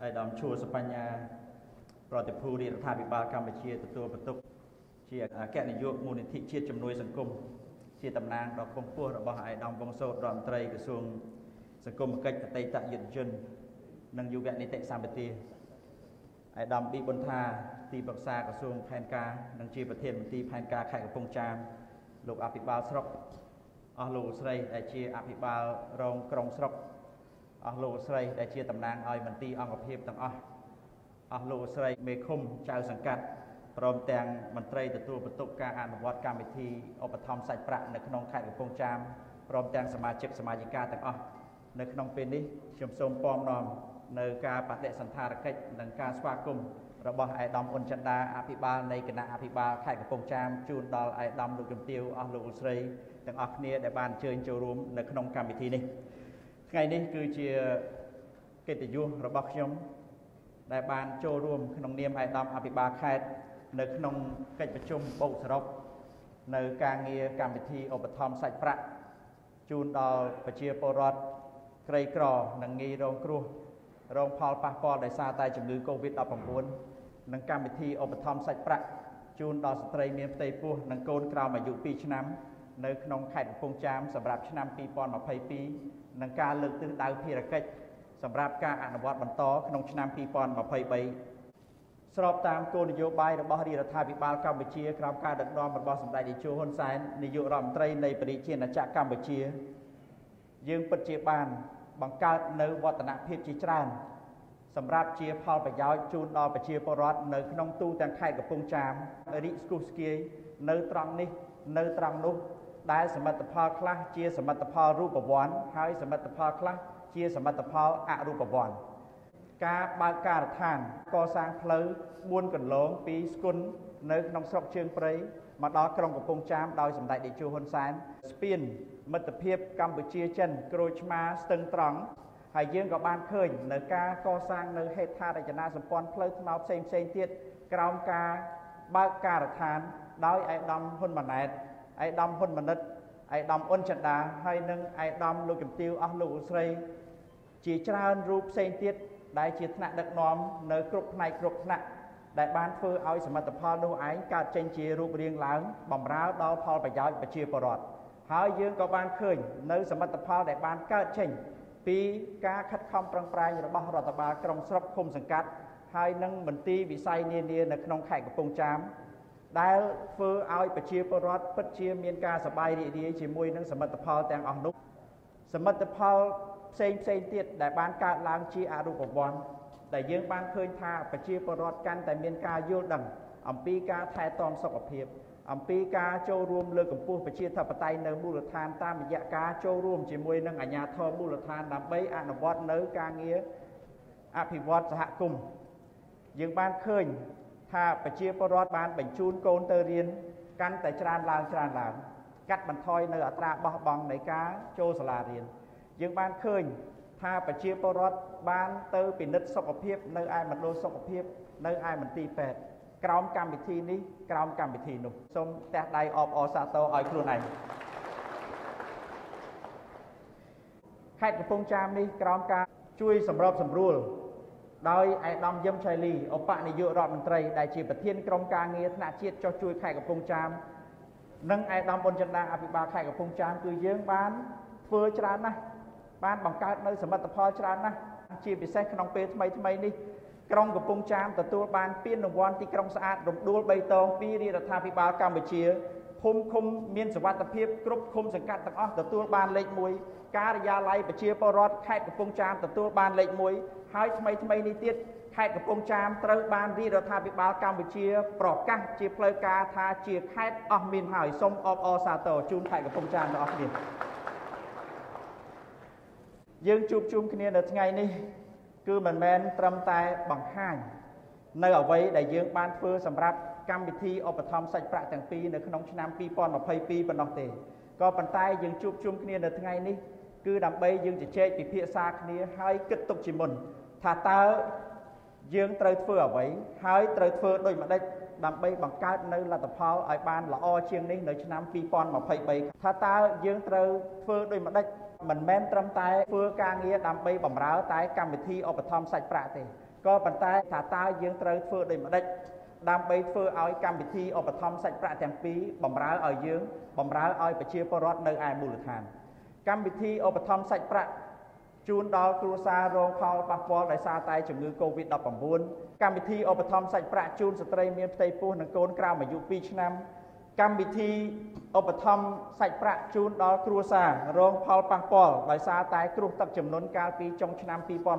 Adam chua Sepanya Protipuri Rathabiba Kampuchia Tutur Betuk Chia Kẹn Dược Môn Thị Chia Chấm Nuôi Sân Cung Chia Tầm Nang Đọc Công Pua Bảo Adam Vong Sô Đoàn Trây Cửa Xuông Sân Cung Cách Tây Tạ Dịnh Chân Nâng Dụ Vẹn Ní Tệ Sampetia Adam Bị Bôn Tha Tì Bậc Sa Cửa Xuông Phan Ca Nâng Chia Vật Thiên Tì Phan Ca Khai Cửa Phong Cham Lục Apibal Srok Lục Srei Đại Chia Apibal Rong Krong Srok Lục Srei Đại Chia Tầm Nang Ôi Mình Tì Ông Ngọc Hiệp Tầng Lục Srei Mê Khung Chào Sẵn Cắt Prom Tàng Mình Trây Tự Tu Bật Tục Ca Án Vọt Cam Vị Thi Ốc Bật Thom Sạch Prạ Nơi Nông Khai Cửa Phong Cham Prom Tàng Sama Chip Sama Jika Tầng Nơi Nông Pên Ní Chùm Xông Pom Nòm Nơi Ca Bạc Đệ Sẵn Thà Rạc Cách Nâng Ca Xoa Cung Rồi Bỏ Ai Đom Ôn Chân Đa Apibal Nơi Kena Apibal Khai Cửa Phong Cham Chùn Đol Ai Đom Lục Dùm Tiêu Lục Srei Tầng ọc nia Đại Bàn Chơi Châu Rùm Nơi Nông Cam Vị Thi Ní Ngày Ní Cứ Chia Kết Tỷ Dùa Rồi Bọc Nhóm Đại Bàn Châu Rùm Nông Niêm Ai Đom Apibal Khai Nơi Nông Cách Vật Chung Bộ Sở Rốc Nơi Ca Nghia Cam Vị Thi Ốc Bật Thom Sạch Prạ Chùn Đol Bà Chia Pô Rọt Krây Krò Nâng Nghi Rong Kruh Rong Paul Passport Đại Sa Tai Chùm Ngư COVID-19 Nâng Cam Vị Thi Ốc Bật Thom Sạch Prạ Chùn Đol Sở Trây Miên Tây Pua Nâng Côn Krao Mà Dụ Pi Chnam Nơi Nông Khải Cửa Phong Cham Sầm Rạp Chnam Pi Pon Mà Phây Pi Nâng Ca Lực Tư Đào Phi Rạc Cách Sầm Rạp Ca Án Vọt Bần To Nông Chnam Pi Pon Mà Phây Bay Srop Tam Cô Nhi Dô Bài Rồi Bỏ Đi Rà Thà Bị Bal Campuchia Krao Ca Đợt Đòn Bật Bỏ Sầm Đại Đi Chô Hôn Сайн Nhi Dô Ròm Trây Nơi Bà Đi Chiên Nà Chạc Campuchia Dương Bật Chia Bàn Bằng Cao Nơi Vọt Tà Nạ Phiếp Chí Tràn Sầm Rạp Chia Paul Bà Giáo Chôn Đò Bà Chia Pô Rọt Nơi Nông Tu Tàng Khải Cửa Phong Cham Rí Skuski Nơi Trong Ní Nơi Trong Núc Đại Sầm Mật Phal Khlah Chia Sầm Mật Phal Rụp Bà Vòn Hai Sầm Mật Phal Khlah Chia Sầm Mật Phal Ạ Rụp Bà Vòn Ca Ba Ca Rật Thàn Co Sang Phlau Buôn Cẩn Lông Pi Skun Nơi Nông Sọc Trương Prey Mà Đó Krong Cửa Phong Cham Đòi Sầm Đại Địa Chô Hôn Сайн Spin Mật Phiếp Campuchia Chân Kroj Ma Stâng Trong Hải Dương có ban khơi Nơi ca Co Sang Nơi Hết Tha Đại Chana Sầm Pon Phlau Thao Xem Tiết Krong Ca Ba Ca Rật Thàn Đòi Ai Đom Hôn Mà Nẹt Ai Đom Hôn Mà Nít Ai Đom Ôn Chân Đá Hay Nâng Ai Đom Lục Dùm Tiêu Lục Srei Chỉ Trơn Rụp Xem Tiết Đại Chỉ Thna Đắc Nòm Nơi Krục Này Krục Thna Đại Ban Phư Ôi Sầm Mật Phal Nô Ái Cả Chênh Chỉ Rụp Riêng Lãng Bỏng Ráo Đo Phal Bà Giáo Bà Chia Pô Rọt Hải Dương có ban khơi Nơi Sầm Mật Phal Đại Ban Cả Chênh Pi Ca Khắt Khom Prang Prai Rồi Bỏ Rọt Bà Krong Srop Khum Sẵn Cắt Hai Nâng Mình Ti Vị Sai Niên Niên Nơi Nông Khải Cửa Phong Cham Đại Phư Ôi Bà Chia Pô Rọt Bất Chia Miên Ca Sà Bài Rị Rị Chỉ Mùi Nâng Sầm Mật Phal Tàng Ốc Núc Sầm Mật Phal Xem Tiết Đại Ban Cả Lãng Chia Ạ Rụp Bà Vòn Đại Dương Ban Khơi Tha Bà Chia Pô Rọt Căn Tại Miên Ca Vô Đằng Pi Ca Thái Tòm Sọc Ấp Hiệp Pi Ca Châu Rùm Lơ Cầm Pua Bà Chia Thập Bà Tay Nơi Mù Lật Than Tam Dạ Ca Châu Rùm Chỉ Mùi Nâng Ả Nhà Thơ Mù Lật Than Đàm Bấy Án Vọt Nơi Ca Nghĩa Áp Hì Vọt Xã Hạ Cung Dương Ban Khơi Tha Bà Chia Pô Rọt Ban Bảnh Chun Côn Tơ Riêng Căn Tại Tràn Làng Cắt Bắn Thoi Nơi Ả Tra Bó Bong Nơi Ca Châu Sà La Riêng Dương Ban Khơi Tha Bà Chia Pô Rọt Ban Tơ Pì Nít Sọc Ấp Hiệp Nơi Ai Mật Đô Sọc Ấp Hiệp Nơi Ai Mật Tì Phẹt Krong Cam Vị Thi Ní Krong Cam Vị Thi Nục Xông Tẹt Đài Ọp Ọ Sạ Tô Ôi Khuôn Này Khải Cửa Phong Cham Ní Krong Ca Chui Sầm Rộp Sầm Rùl Đôi Ai Đom Dâm Chai Lì Ốc Bạ Ní Dụ Rọt Mình Trây Đại Chỉ Bà Thiên Krong Ca Nghe Thna Chiết Cho Chui Khải Cửa Phong Cham Nâng Ai Đom Ôn Chân Đa Apibal Khải Cửa Phong Cham Cứ Dương Bán Phơ Trán Ná Bán Bằng Cao Nơi Sầm Mật Phal Trán Ná Chỉ Bị Xét Nông Pê Thmây Ní Krong Cửa Phong Cham Tà Tùa Ban Piên Nông Vòn Tí Krong Xã Át Rộng Đuol Bây Tông Pi Ri Rà Thà Bị Bal Campuchia Khum Miên Sở Vát Tập Hiếp Crup Khum Sẵn Cắt Tầng Ốc Tà Tùa Ban Lệch Mùi Cá Rà Gia Lai Bà Chia Pô Rọt Khải Cửa Phong Cham Tà Tùa Ban Lệch Mùi Hai Thmây Ní Tiết Khải Cửa Phong Cham Trâu Ban Ri Rà Thà Bị Bal Campuchia Pro Cắt Chia Phơi Ca Tha Chia Khải Ốc Miên Hỏi Xông Ọp Ọ Sạ Tô Chun Khải Cửa Phong Cham Đó Ốc Điên Dương Chụp Chung Khnia Nợ Ngày Ní Cứ Mình Men Trâm Tai Bằng Hai Nơi ở vấy Đại Dương Ban Phư Sầm Rạp Cam Vị Thi Ốc Bật Thom Sạch Prạ Tàng Pi Nơi Nông Chnam Pi Pon Mà Phây Pi Bần Nông Tề Có Bần Tai Dương Chụp Chung Khnia Nợ Ngày Ní Cứ Đàm Bây Dương Chỉ Chê Bị Phía Xa Khnia Hai Kết Tục Chỉ Mùn Thà Tơ Dương Trâu Phư ở vấy Hai Trâu Phư Đôi Mà Đếch Đàm Bây Bằng Cao Nơi Là Tập Phal Ở Ban Là O Chiêng Ní Nơi Chnam Pi Pon Mà Phây Bây Thà Tơ Dương Trâu Phư Đôi Mà Đếch Mình Men Trâm Tai Phư Ca Nghĩa Đàm Bây Bỏng Ráo Tai Cam Vị Thi Ốc Bật Thom Sạch Prạ Tề ก็ប៉ុន្តែថាតើយើងត្រូវធ្វើដូចម្ដេចដើម្បីធ្វើឲ្យកម្មវិធីឧបត្ថម្ភសាច់ប្រាក់ទាំងពីរបម្រើឲ្យយើងបម្រើឲ្យប្រជាពលរដ្ឋនៅឯមូលដ្ឋានកម្មវិធីឧបត្ថម្ភសាច់ប្រាក់ជូនដល់គ្រួសាររងផលប៉ះពាល់ដោយសារតែជំងឺ Covid-19 កម្មវិធីឧបត្ថម្ភសាច់ប្រាក់ជូនស្ត្រីមានផ្ទៃពោះនិងកូនក្រោមអាយុ2ឆ្នាំកម្មវិធីឧបត្ថម្ភសាច់ប្រាក់ជូនដល់គ្រួសាររងផលប៉ះពាល់ដោយសារតែគ្រោះទឹកជំនន់កាលពីចុងឆ្នាំ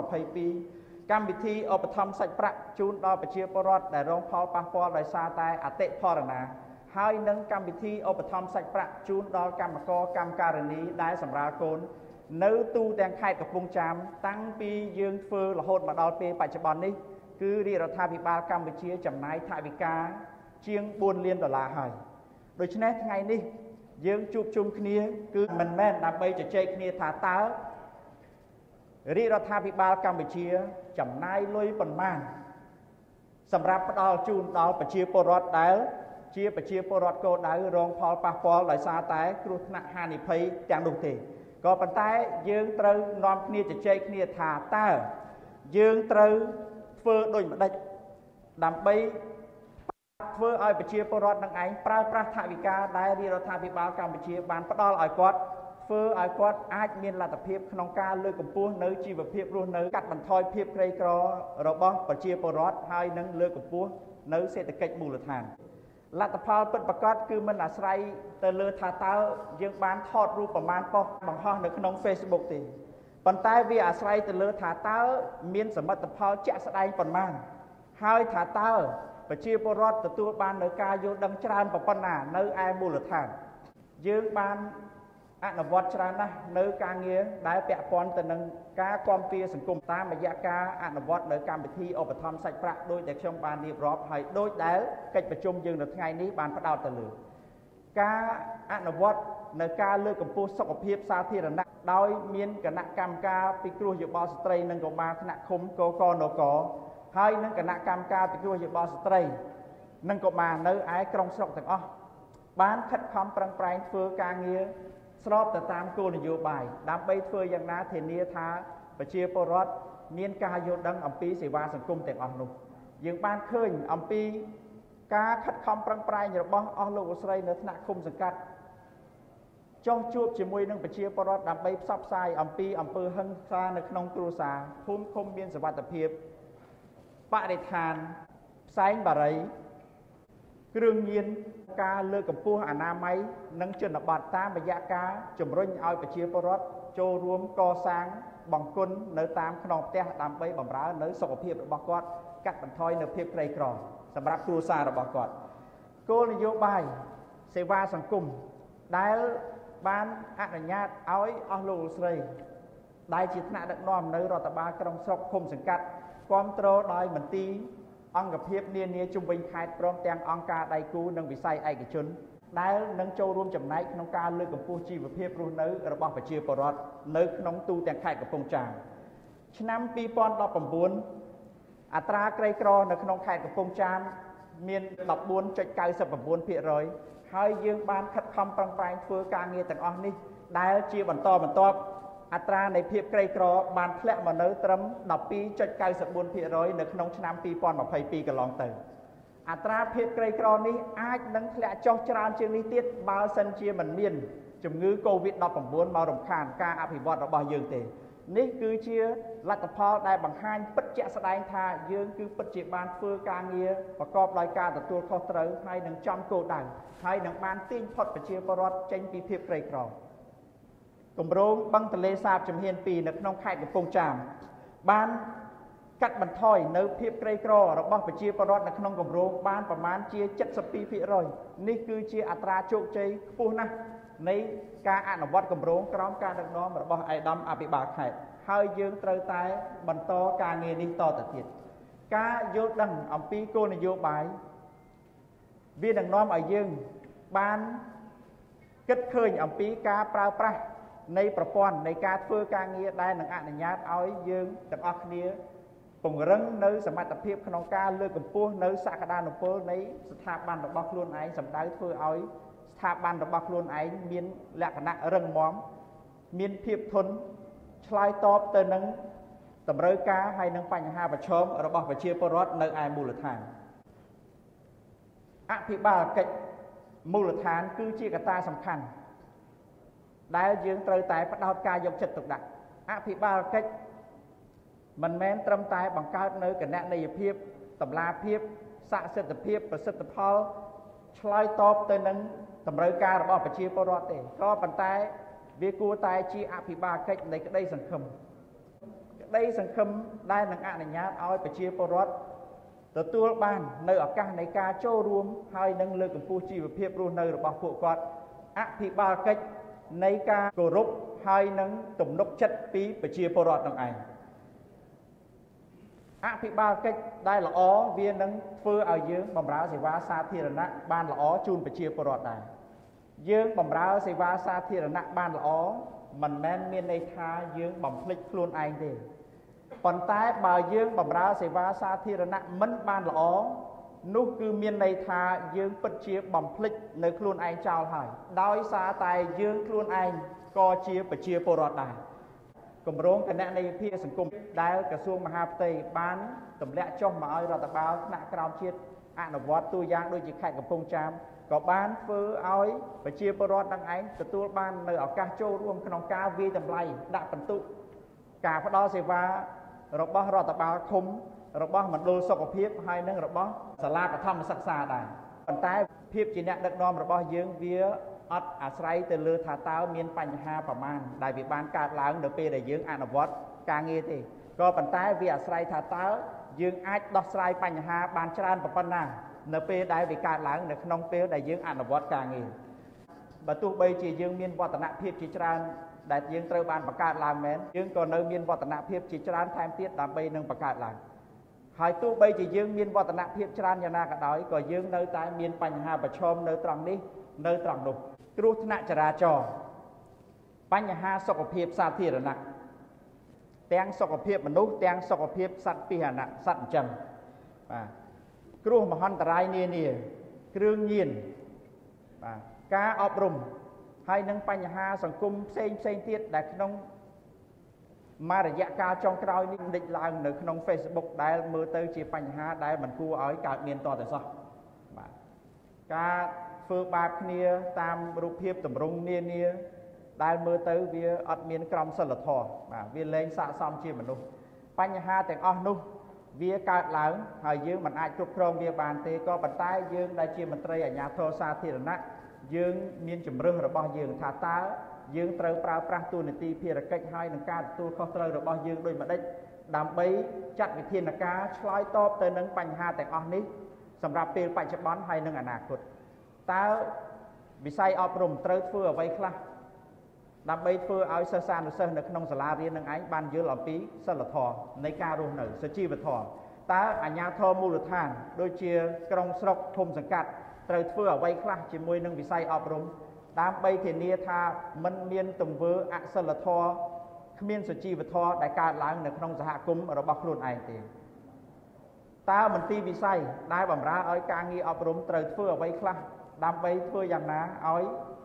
2022កម្មវិធីឧបត្ថម្ភសាច់ប្រាក់ជូនដល់ប្រជាពលរដ្ឋដែលរងផលប៉ះពាល់ដោយសារតែអតិផរណាហើយនឹងកម្មវិធីឧបត្ថម្ភសាច់ប្រាក់ជូនដល់កម្មករកម្មការិនីដែលសម្រាលកូននៅទូទាំងខេត្តកំពង់ចាមតាំងពីយើងធ្វើរហូតមកដល់ពេលបច្ចុប្បន្ននេះគឺរាជរដ្ឋាភិបាលកម្ពុជាចំណាយថវិកាជាង$4 លានហើយដូច្នេះថ្ងៃនេះយើងជួបជុំគ្នាគឺមិនមែនដើម្បីជជែកគ្នាថាតើរាជរដ្ឋាភិបាលកម្ពុជាចំណាយលុយប៉ុន្មានសម្រាប់ផ្ដល់ជូនដល់ប្រជាពលរដ្ឋដែលជាប្រជាពលរដ្ឋគោលដៅរងផលប៉ះពាល់ដោយសារតែគ្រោះថ្នាក់ហានិភ័យទាំងនោះទេក៏ប៉ុន្តែយើងត្រូវនាំគ្នាជជែកគ្នាថាតើយើងត្រូវធ្វើដូចម្ដេចដើម្បីធ្វើឲ្យប្រជាពលរដ្ឋនឹងឯងប្រើប្រាស់ថវិកាដែលរាជរដ្ឋាភិបាលកម្ពុជាបានផ្ដល់ឲ្យគាត់ធ្វើឲ្យគាត់អាចមានលទ្ធភាពក្នុងការលើកកម្ពស់នៅជីវភាពរស់នៅកាត់បន្ថយភាពក្រីក្ររបស់ប្រជាពលរដ្ឋហើយនឹងលើកកម្ពស់នៅសេដ្ឋកិច្ចមូលដ្ឋានលទ្ធផលពិតប្រាកដគឺមិនអាស្រ័យទៅលើថាតើយើងបានថតរូបប្រមាណប៉ុស្តិ៍បង្ហោះនៅក្នុង Facebook ទេប៉ុន្តែវាអាស្រ័យទៅលើថាតើមានសមិទ្ធផលជាក់ស្ដែងប៉ុន្មានហើយថាតើប្រជាពលរដ្ឋទទួលបាននៅការយល់ដឹងច្រើនប៉ុណ្ណានៅឯមូលដ្ឋានយើងបានអនុវត្តច្រើនណាស់នៅការងារដែលពាក់ព័ន្ធទៅនឹងការគាំពារសង្គមតាមរយៈការអនុវត្តនៅកម្មវិធីឧបត្ថម្ភសាច់ប្រាក់ដោយដែលខ្ញុំបានរៀបរាប់ហើយដោយដែលកិច្ចប្រជុំយើងនៅថ្ងៃនេះបានផ្ដោតទៅលើការអនុវត្តនៅការលើកកម្ពស់សុខភាពសាធារណៈដោយមានគណៈកម្មការពិគ្រោះយោបល់ស្ត្រីនិងកុមារថ្នាក់ឃុំកកនគរហើយនឹងគណៈកម្មការពិគ្រោះយោបល់ស្ត្រីនិងកុមារនៅឯក្រុងស្រុកទាំងអស់បានខិតខំប្រឹងប្រែងធ្វើការងារស្របទៅតាមគោលនយោបាយដើម្បីធ្វើយ៉ាងណាធានាថាប្រជាពលរដ្ឋមានការយល់ដឹងអំពីសេវាសង្គមទាំងអស់នោះយើងបានឃើញអំពីការខិតខំប្រឹងប្រែងរបស់អស់លោកស្រីនៅថ្នាក់ឃុំសង្កាត់ចុះជួបជាមួយនឹងប្រជាពលរដ្ឋដើម្បីផ្សព្វផ្សាយអំពីអំពើហិង្សានៅក្នុងគ្រួសារភូមិឃុំមានសុវត្ថិភាពបរិស្ថានផ្សែងបារីគ្រឿងញៀនការលើកកម្ពស់អនាម័យនិងជនបទតាមរយៈការជំរុញឲ្យប្រជាពលរដ្ឋចូលរួមកសាងបង្គន់នៅតាមខ្នងផ្ទះដើម្បីបម្រើនៅសុខភាពរបស់គាត់កាត់បន្ថយនៅភាពក្រីក្រសម្រាប់គ្រួសាររបស់គាត់គោលនយោបាយសេវាសង្គមដែលបានអនុញ្ញាតឲ្យអស់លោកស្រីដែលជាថ្នាក់ដឹកនាំនៅរដ្ឋបាលក្រុងស្រុកឃុំសង្កាត់គ្រប់គ្រងដោយមន្ទីរអង្គភាពនានាជុំវិញខេត្តព្រមទាំងអង្គការដៃគូនិងវិស័យឯកជនដែលនឹងចូលរួមចំណែកក្នុងការលើកកម្ពស់ជីវភាពរស់នៅរបស់ប្រជាពលរដ្ឋនៅក្នុងទូទាំងខេត្តកំពង់ចាមឆ្នាំ2019អត្រាក្រីក្រនៅក្នុងខេត្តកំពង់ចាមមាន 14.99% ហើយយើងបានខិតខំប្រឹងប្រែងធ្វើការងារទាំងអស់នេះដែលជាបន្តបន្ទាប់អត្រានៃភាពក្រីក្របានធ្លាក់មកនៅត្រឹម 12.94% នៅក្នុងឆ្នាំ2022កន្លងទៅអត្រាភាពក្រីក្រនេះអាចនឹងធ្លាក់ចុះច្រើនជាងនេះទៀតបើសិនជាមិនមានជំងឺ Covid-19 មករំខានការអភិវឌ្ឍរបស់យើងទេនេះគឺជាលទ្ធផលដែលបង្ហាញពិតជាក់ស្ដែងថាយើងគឺពិតជាបានធ្វើការងារប្រកបដោយការទទួលខុសត្រូវហើយនឹងចំគោលដៅហើយនឹងបានទាញផុតប្រជាពលរដ្ឋចេញពីភាពក្រីក្រគម្រោងបឹងទន្លេសាបជំហាន2នៅក្នុងខេត្តកំពង់ចាមបានកាត់បន្ថយនៅភាពក្រីក្ររបស់ប្រជាពលរដ្ឋនៅក្នុងគម្រោងបានប្រមាណជា 72% នេះគឺជាអត្រាជោគជ័យខ្ពស់ណាស់នៃការអនុវត្តគម្រោងក្រោមការដឹកនាំរបស់ឯកឧត្តមអភិបាលខេត្តហើយយើងត្រូវតែបន្តការងារនេះតទៅទៀតការយល់ដឹងអំពីគោលនយោបាយវានឹងនាំឲ្យយើងបានគិតឃើញអំពីការប្រើប្រាស់នៃប្រព័ន្ធនៃការធ្វើការងារដែលនឹងអនុញ្ញាតឲ្យយើងទាំងអស់គ្នាពង្រឹងនៅសមត្ថភាពក្នុងការលើកកម្ពស់នៅសក្តានុពលនៃស្ថាប័នរបស់ខ្លួនឯងសម្ដៅធ្វើឲ្យស្ថាប័នរបស់ខ្លួនឯងមានលក្ខណៈរឹងមាំមានភាពធន់ឆ្លើយតបទៅនឹងតម្រូវការហើយនឹងបញ្ហាប្រឈមរបស់ប្រជាពលរដ្ឋនៅឯមូលដ្ឋានអភិបាលកិច្ចមូលដ្ឋានគឺជាកត្តាសំខាន់ដែលយើងត្រូវតែផ្ដោតការយកចិត្តទុកដាក់អភិបាលកិច្ចមិនមែនត្រឹមតែបង្កើតនៅគណនេយ្យភាពតម្លាភាពស័ក្តិសិទ្ធិភាពប្រសិទ្ធផលឆ្លើយតបទៅនឹងតម្រូវការរបស់ប្រជាពលរដ្ឋទេក៏ប៉ុន្តែវាគួរតែជាអភិបាលកិច្ចនៃក្តីសង្ឃឹមដែលនឹងអនុញ្ញាតឲ្យប្រជាពលរដ្ឋទទួលបាននៅឱកាសនៃការចូលរួមហើយនឹងលើកកម្ពស់ជីវភាពរស់នៅរបស់ពួកគាត់អភិបាលកិច្ចនៃការគោរពហើយនឹងទំនុកចិត្តពីប្រជាពលរដ្ឋនឹងឯងអភិបាលកិច្ចដែលល្អវានឹងធ្វើឲ្យយើងបម្រើសេវាសាធារណៈបានល្អជូនប្រជាពលរដ្ឋដែរយើងបម្រើសេវាសាធារណៈបានល្អមិនមែនមានន័យថាយើងបំភ្លេចខ្លួនឯងទេប៉ុន្តែបើយើងបម្រើសេវាសាធារណៈមិនបានល្អនោះគឺមានន័យថាយើងពិតជាបំភ្លេចនៅខ្លួនឯងចោលហើយដោយសារតែយើងខ្លួនឯងក៏ជាប្រជាពលរដ្ឋដែរគម្រោងគណនេយ្យភាពសង្គមដែលក្រសួងមហាផ្ទៃបានទម្លាក់ចុះមកឲ្យរដ្ឋបាលថ្នាក់ក្រោមជាតិអនុវត្តទូយ៉ាងដូចជាខេត្តកំពង់ចាមក៏បានធ្វើឲ្យប្រជាពលរដ្ឋទាំងឯងទទួលបាននៅឱកាសចូលរួមក្នុងការវាយតម្លៃដាក់ពិន្ទុការផ្ដល់សេវារបស់រដ្ឋបាលឃុំរបស់មណ្ឌលសុខភាពហើយនិងរបស់សាលាបឋមសិក្សាដែរប៉ុន្តែភាពជាអ្នកដឹកនាំរបស់យើងវាអត់អាស្រ័យទៅលើថាតើមានបញ្ហាប្រមាណដែលវាបានកើតឡើងនៅពេលដែលយើងអនុវត្តការងារទេក៏ប៉ុន្តែវាអាស្រ័យថាតើយើងអាចដោះស្រាយបញ្ហាបានច្រើនប៉ុណ្ណានៅពេលដែលវាកើតឡើងនៅក្នុងពេលដែលយើងអនុវត្តការងារបើទោះបីជាយើងមានវឌ្ឍនភាពជាច្រើនដែលយើងត្រូវបានបង្កើតឡើងមែនយើងក៏នៅមានវឌ្ឍនភាពជាច្រើនថែមទៀតដើម្បីនឹងបង្កើតឡើងហើយទោះបីជាយើងមានវឌ្ឍនភាពច្រើនយ៉ាងណាក៏ដោយក៏យើងនៅតែមានបញ្ហាប្រឈមនៅត្រង់នេះនៅត្រង់នោះគ្រោះថ្នាក់ចរាចរណ៍បញ្ហាសុខភាពសាធារណៈទាំងសុខភាពមនុស្សទាំងសុខភាពសត្វពាហនៈសត្វចិញ្ចឹមបាទគ្រោះមហន្តរាយនានាគ្រឿងញៀនបាទការអប់រំហើយនឹងបញ្ហាសង្គមផ្សេងទៀតដែលក្នុងរយៈកាលចុងក្រោយនេះលេចឡើងនៅក្នុង Facebook ដែលមើលទៅជាបញ្ហាដែលមិនគួរឲ្យកើតមានតទៅសោះបាទការធ្វើបាបគ្នាតាមរូបភាពទម្រង់នានាដែលមើលទៅវាអត់មានក្រមសីលធម៌បាទវាលែងស័ក្តិសមជាមនុស្សបញ្ហាទាំងអស់នោះវាកើតឡើងហើយយើងមិនអាចគ្រប់គ្រងវាបានទេក៏ប៉ុន្តែយើងដែលជាមន្ត្រីអាជ្ញាធរសាធារណៈយើងមានជំរឿនរបស់យើងថាតើយើងត្រូវប្រើប្រាស់ទូនាទីភារកិច្ចហើយនឹងការទទួលខុសត្រូវរបស់យើងដូចម្តេចដើម្បីចាត់វិធានការឆ្លើយតបទៅនឹងបញ្ហាទាំងអស់នេះសម្រាប់ពេលបច្ចុប្បន្នហើយនឹងអនាគតតើវិស័យអប់រំត្រូវធ្វើអ្វីខ្លះដើម្បីធ្វើឲ្យសិស្សានុសិស្សនៅក្នុងសាលារៀននឹងឯងបានយល់អំពីសិលធម៌នៃការរស់នៅសុជីវធម៌តើអាជ្ញាធរមូលដ្ឋានដូចជាក្រុងស្រុកឃុំសង្កាត់ត្រូវធ្វើអ្វីខ្លះជាមួយនឹងវិស័យអប់រំដើម្បីធានាថាមិនមានទង្វើអសិលធម៌គ្មានសុជីវធម៌ដែលកើតឡើងនៅក្នុងសហគមន៍របស់ខ្លួនឯងទេតើមន្ទីរវិស័យដែលបម្រើឲ្យការងារអប់រំត្រូវធ្វើអ្វីខ្លះដើម្បីធ្វើយ៉ាងណាឲ្យ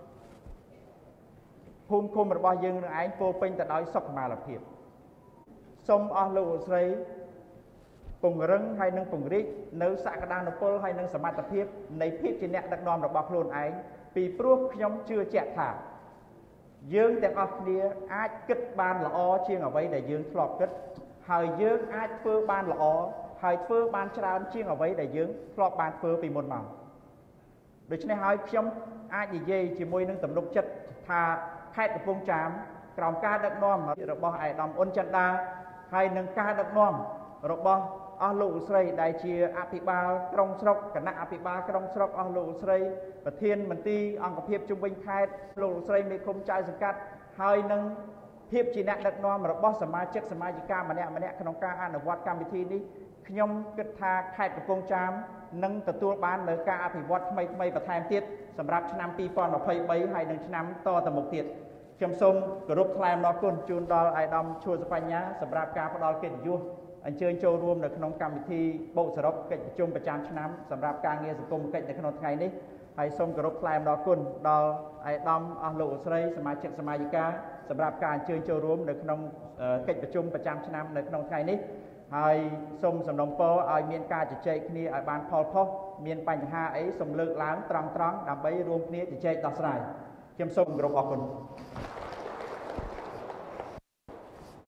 ភូមិឃុំរបស់យើងនឹងឯងពោពេញទៅដោយសុខុមាលភាពសូមអស់លោកស្រីពង្រឹងហើយនឹងពង្រីកនៅសក្តានុពលហើយនឹងសមត្ថភាពនៃភាពជាអ្នកដឹកនាំរបស់ខ្លួនឯងពីព្រោះខ្ញុំជឿជាក់ថាយើងទាំងអស់គ្នាអាចគិតបានល្អជាងអ្វីដែលយើងធ្លាប់គិតហើយយើងអាចធ្វើបានល្អហើយធ្វើបានច្រើនជាងអ្វីដែលយើងធ្លាប់បានធ្វើពីមុនមកដូច្នេះហើយខ្ញុំអាចនិយាយជាមួយនឹងទំនុកចិត្តថាខេត្តកំពង់ចាមក្រោមការដឹកនាំរបស់ឯកឧត្តមអ៊ុនចិន្តាហើយនឹងការដឹកនាំរបស់អស់លោកស្រីដែលជាអភិបាលក្រុងស្រុកគណៈអភិបាលក្រុងស្រុកអស់លោកស្រីប្រធានមន្ទីរអង្គភាពជុំវិញខេត្តលោកស្រីមេឃុំចៅសង្កាត់ហើយនឹងភាពជាអ្នកដឹកនាំរបស់សមាជិកសមាជិកាម្នាក់ក្នុងការអនុវត្តកម្មវិធីនេះខ្ញុំគិតថាខេត្តកំពង់ចាមនឹងទទួលបាននៅការអភិវឌ្ឍថ្មីបន្ថែមទៀតសម្រាប់ឆ្នាំ2023ហើយនឹងឆ្នាំតទៅមុខទៀតខ្ញុំសូមគោរពថ្លែងអំណរគុណជូនដល់អាយដាមឈួរសបញ្ញាសម្រាប់ការផ្ដល់កិត្តិយសអញ្ជើញចូលរួមនៅក្នុងកម្មវិធីបូកសរុបកិច្ចប្រជុំប្រចាំឆ្នាំសម្រាប់ការងារសង្គមគិច្ចនៅក្នុងថ្ងៃនេះហើយសូមគោរពថ្លែងអំណរគុណដល់ឯកឧត្តមអស់លោកស្រីសមាជិកសមាជិកាសម្រាប់ការអញ្ជើញចូលរួមនៅក្នុងកិច្ចប្រជុំប្រចាំឆ្នាំនៅក្នុងថ្ងៃនេះហើយសូមសំណូមពរឲ្យមានការជជែកគ្នាឲ្យបានផលផុសមានបញ្ហាអីសូមលើកឡើងត្រង់ៗដើម្បីរួមគ្នាជជែកដោះស្រាយខ្ញុំសូមគោរពអរគុណ